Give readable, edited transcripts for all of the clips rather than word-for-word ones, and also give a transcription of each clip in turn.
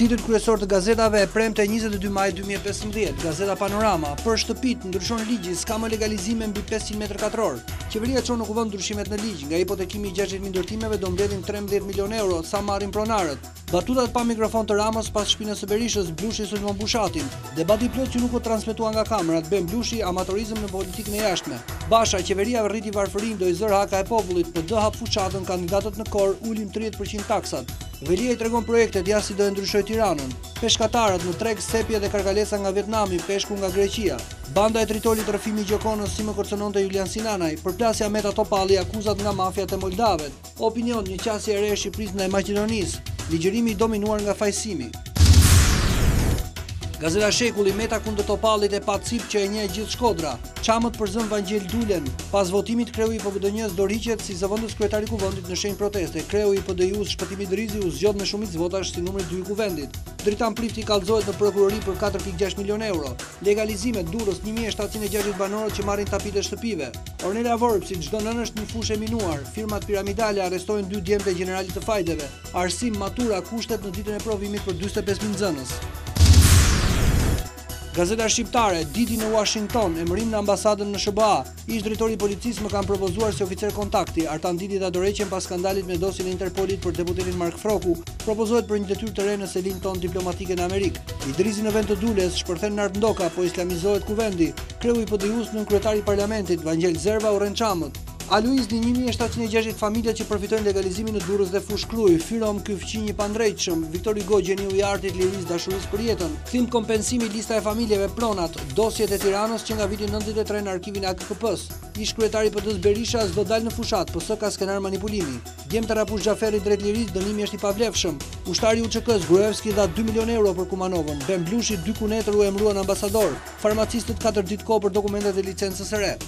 Titujt kryesor të gazetave e premte 22 maj 2015, Gazeta Panorama, për shtëpit ndryshon ligji, s'ka më legalizime mbi 500 m2. Qeveria çon në kuvend ndryshimet në ligj, nga hipotekimi i 60.000 ndërtimeve do mbledhin 13 milion euro, sa marrin pronarët. Batutat pa mikrofon të Ramos pas shpinës së Berishës, Blushi sulmon Bushatin. Debati plot që nuk u transmetua nga kamerat, bën Blushi amatorizëm në politikën e jashtme. Basha, qeveria rriti varfërinë, do i zër haka e popullit, PD hap fuçatën, kandidatët në kor ulin 30% taksat. Velia i tregon projektet ja si do e ndryshoj Tiranën. Peshkatarët në treg sepje dhe karkalesa nga Vietnami, peshku nga Greqia. Banda e tritolit Rëfimi Gjokonës si më kërcënonte Julian Sinanaj, përplasja Meta Topalli akuzat nga mafiat e Moldavet. Opinion, një qasje e re e Shqipërisë ndaj Maqedonisë, ligjërimi i dominuar nga fajsimi. Gazeta Shekulli, Meta kundër Topallit e pa cip që e njeh gjithë Shkodra. Çamët përzën Vangjel Dulen. Pas votimit kreu i PBDN-s dorëhiqet si zëvendës kryetari i kuvendit në shenjë proteste. Kreu i PD-s Shpëtimi Drizi u zgjodh me shumicë votash si numri 2 i kuvendit. Dritan Prifti kallëzohet në prokurori për 4.6 milion euro. Legalizimet Durrës 1760 banorët që marrin tapit e shtëpive. Ornela Vorpsi, çdo nënë është një fushë e minuar. Firmat piramidale arrestojnë 2 djemtë e generalit të fajdeve. Arsim matura kushtet në ditën e provimit për 45.000 nxënës. Gazeta Shqiptare, Diti në Washington, emërim në ambasadën në SBA. Ish drejtori i policisë më kanë propozuar si oficer kontakti. Artan Diti ta dorëheqen pas skandalit me dosjen e Interpolit për deputetin Mark Froku. Propozohet për një detyrë të re në selin ton diplomatike në Amerikë. Idrizi në vend të Dules shpërthen Nart Ndoka, po islamizohet kuvendi. Kreu i PD-s nën kryetari i parlamentit, Vangjel Zerva urren çamët. Aluizni 1760 familjet që përfitojnë legalizimin në Durrës dhe Fushë Krujë, Fyrom ky fqinj i pandrejtshëm, Viktor Hugo gjeniu i artit, lirisë, dashurisë për jetën, kthim kompensimi lista e familjeve pronat, dosjet e Tiranës që nga viti 93 në arkivin e AKP-s. Ish kryetari i PD-s Berisha s'do dalë në fushat, PS ka skenar manipulimi. Djemtë Rapush Xhaferi drejt lirisë, dënimi është i pavlefshëm. Ushtari i UÇK-s Gruevski dha 2 milion euro për Kumanovën. Ben Blushi 2 kunetër u emëruan ambasador. Farmacistët 4 ditë kohë për dokumentet e licencës së re.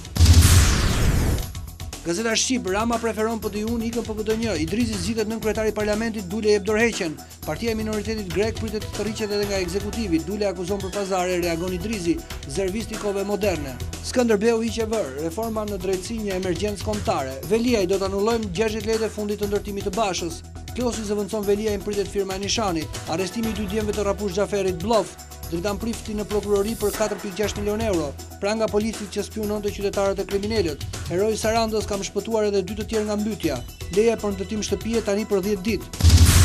Gazeta Shqip, Rama preferon PD-un ikën PBDN, Idrizi zgjidhet nën kryetari i parlamentit, Dule jep dorëheqjen. Partia e minoritetit grek pritet të rriqet edhe nga ekzekutivi, Dule akuzon për pazare, reagon Idrizi, zervistikove moderne. Skënderbeu hiqe vër, reforma në drejtësi një emergjencë kombëtare. Veliaj do të anullojmë 60 lekë fundit të ndërtimit të Bashës. Klosi zëvendëson Veliaj pritet firma e Nishanit. Arrestimi i 2 djemve të Rapush Xhaferit bllaf. Dritan Prifti në prokurori për 4.6 milion euro. Pranga policit që spiononte qytetarët e kriminalët. Heroi Sarandës kam shpëtuar edhe 2 të tjerë nga mbytyja. Leje për ndërtim shtëpie tani për 10 ditë.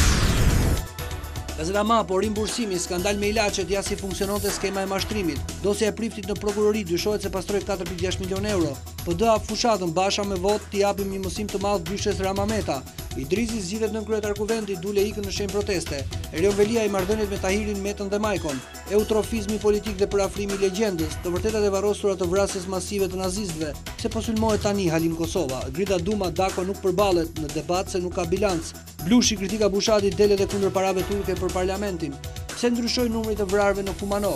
Gazeta Mapo, rimbursimi, skandal me ilaçet, ja si funksiononte skema e mashtrimit. Dosja e Priftit në prokurori dyshohet se pastroi 4.6 milion euro. PD hap fushatën, Basha me vot t'i japim një mësim të madh byshes Rama Meta. Idrizi zgjidhet nën kryetar kuvendit, Dule ikën në shenjë proteste. Erion Velia i marrëdhëniet me Tahirin, Metën dhe Majkon. Eutrofizmi politik dhe përafrimi i legjendës, të vërtetat e varrosura të vrasjes masive të nazistëve. Se po sulmohet tani Halim Kosova. Grida Duma Dako nuk përballet në debat se nuk ka bilanc. Blushi kritika Bushatit dele dhe kundër parave turke për parlamentin. Pse ndryshoi numri të vrarëve në Kumanov?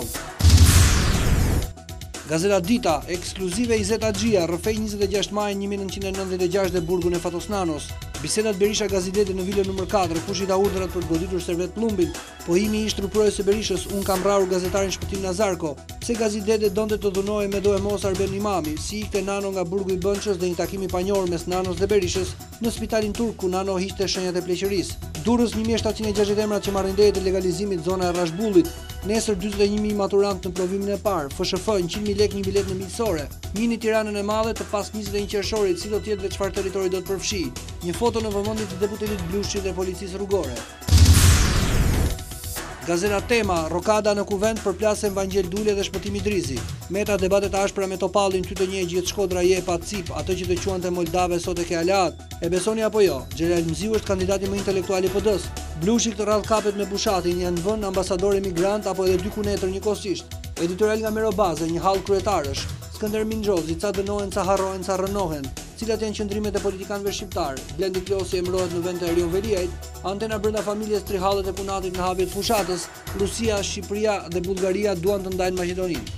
Gazeta Dita, ekskluzive Izet Axhia, rrëfej 26 maj 1996 dhe burgun e Fatosnanos. Bisedat Berisha Gazidete në vilën nr. 4, kush i dha urdhrat për të goditur servet plumbin. Pohimi ish trupërojës së Berishës, unë kam vrarur gazetarin Shpëtim Nazarko. Pse Gazidete donte të dhunohej me do e mos Arben Imami, si ikte Nano nga burgu i Bënçës dhe një takim i panjohur mes Nanos dhe Berishës në spitalin turk ku Nano hiqte shenjat e pleqërisë. Durrës 1760 emrat që marrin leje të legalizimit zona e Rashbullit. Nesër 41.000 maturant në provimin e parë, FSHF 100.000 lekë një bilet në miqësore. Mini Tiranën e Madhe të pas 21 qershorit, si do të jetë dhe çfarë territori do të përfshijë. Një foto në vëmendje të deputetit Blushi dhe policisë rrugore. Gazeta Tema, rokada në kuvend përplasen Vangjel Dule dhe Shpëtimi Drizi. Meta debatet ashpra me Topallin, ty të njeh gjithë Shkodra je pa cip, atë që të quante Moldave sot e ke aleat. E besoni apo jo? Xhelal Mziu është kandidati më intelektual i PD-s. Blushi këtë radhë kapet me Bushatin, janë vënë ambasador emigrant apo edhe 2 kunetër njëkohësisht. Editorial nga Merobaze, një hall kryetarësh. Skënder Minxhozi, ca dënohen, ca harrohen, ca rënohen. Cilat janë qëndrimet e politikanëve shqiptar? Blendi Klosi emërohet në vend të Erion Veliajt, antena brenda familjes Trihallet e Punatit në hapje të fushatës, Rusia, Shqipëria dhe Bullgaria duan të ndajnë Maqedoninë.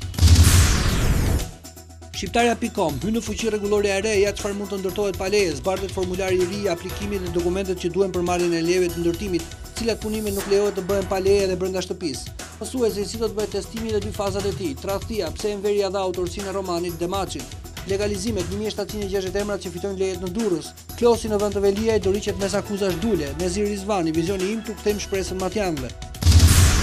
Shqiptarja.com, hyn në fuqi rregullorja e re, ja çfarë mund të ndërtohet pa leje, zbartet formulari i ri i aplikimit dhe dokumentet që duhen për marrjen e lejeve të ndërtimit, cilat punimet nuk lejohet të bëhen pa leje dhe brenda shtëpisë. Mësuesi si do të bëhet testimi dhe 2 fazat e tij, tradhtia, pse Enveria dha autorsinë e romanit Demaçit. Legalizimet 1760 emrat që fitojnë lejet në Durrës. Klosi në vend të Veliaj do riqet mes akuzash Dule, Nezir Rizvani, vizioni im tu kthejmë shpresën matjanëve.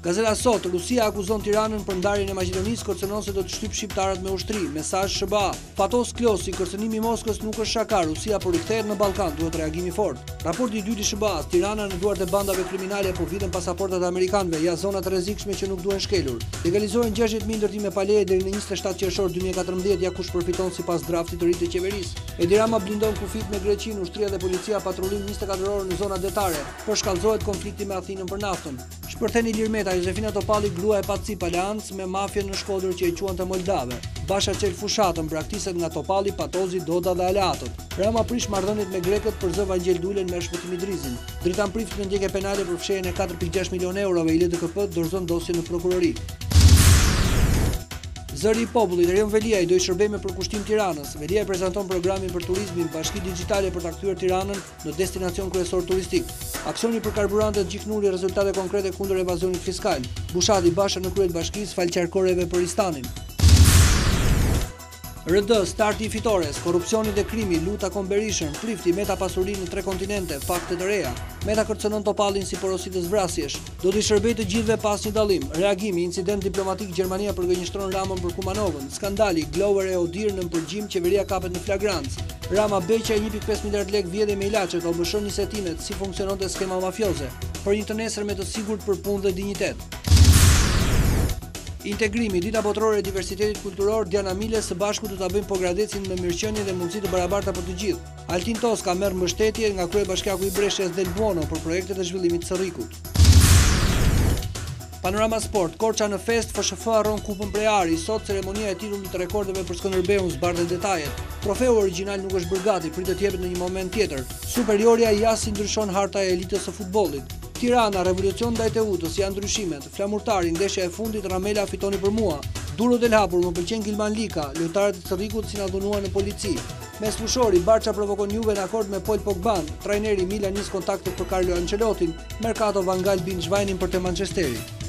Gazeta Sot, Rusia akuzon Tiranën për ndarjen e Maqedonisë, kërcënon se do të shtyp shqiptarët me ushtri. Mesazh SBA. Fatos Klosi, kërcënimi i Moskës nuk është shaka, Rusia po rikthehet në Ballkan, duhet reagimi fort. Raporti i dytë i SBA-s, Tirana në duart e bandave kriminale po viten pasaportat amerikanëve, ja zonat rrezikshme që nuk duhen shkelur. Legalizohen 60.000 ndërtime pa leje deri në 27 qershor 2014, ja kush përfiton sipas draftit të ri të qeverisë. Edi Rama blindon kufit me Greqinë, ushtria dhe policia patrullim 24 orë në zona detare, por shkallëzohet konflikti me Athinën për naftën. Shpërtheni Lirmeta, Josefina Topalli grua e Pacip aleancë me mafjen në Shkodër që e quante Moldave. Basha qel fushatën, braktiset nga Topalli, Patozi, Doda dhe aleatët. Rama prish marrëdhëniet me grekët për zë Vangjel Dulen me Shpëtimi Drizin. Dritan prift në ndjekje penale për fshehjen e 4.6 milionë eurove, i LDKP dorëzon dosjen në prokurori. Zëri i popullit, Erion Veliaj do i shërbej me përkushtim Tiranës. Veliaj prezanton programin për turizmin Bashki Digjitale për ta kthyer Tiranën në destinacion kryesor turistik. Aksioni për karburantet gjiknuri rezultate konkrete kundër evazionit fiskal. Bushati Basha në krye të bashkisë fal qarkoreve për Istanin. RD, starti i fitores, korrupsioni dhe krimi, luta kon Berishën, prifti Meta pasuri në 3 kontinente, fakte të reja. Meta kërcënon Topallin si porositës vrasjesh. Do t'i shërbej të gjithëve pas një dallim. Reagimi, incident diplomatik, Gjermania përgënjeshtron Ramën për Kumanovën. Skandali, Glover e Odir në përgjim, qeveria kapet në flagrancë. Rama beqja 1.5 miliard lek vjedhje me ilaçet, obëshon një setimet si funksiononte skema mafioze, për një të nesër me të sigurt për punë dhe dinjitet. Integrimi, dita botërore e diversitetit kulturor, Diana Mile së bashku do ta bëjnë pogradecin me mirëqenie dhe mundësi të barabarta për të gjithë. Altin Toska merr mbështetje nga kryebashkiaku i Breshës Del Buono për projektet e zhvillimit të Sërrikut. Panorama Sport, Korça në fest, FSHF harron kupën prej Ari, sot ceremonia e titullit të rekordeve për Skënderbeun zbardhet detajet. Trofeu origjinal nuk është bërë gati, pritet të jepet në një moment tjetër. Superioria jasi ndryshon harta e elitës së futbollit. Tirana, revolucion ndaj Teutës, janë ndryshimet. Flamurtari, ndeshja e fundit, Ramela fitoni për mua. Duro del hapur, më pëlqen Gilman Lika, lojtarët e Sërrikut si na dhunuan në polici. Mes fushori, Barça provokon Juve në akord me Paul Pogban. Trajneri Milan nis kontaktet për Carlo Ancelottin. Mercato Van Gaal bin Schweinin për te Manchesteri.